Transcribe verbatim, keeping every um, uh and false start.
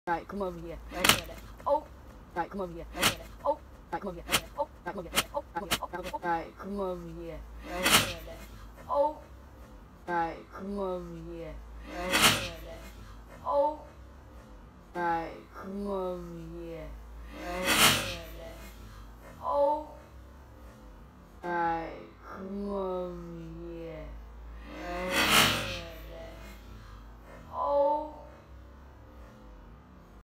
Alright, come over here. Right there. Oh. Alright, come over here. Right there. Oh. Alright, come over here. Right there. Oh. Alright, come over here. Oh. Alright, come over here. Right there. Oh. Alright, come over here. Right there. Oh. Alright, come over here.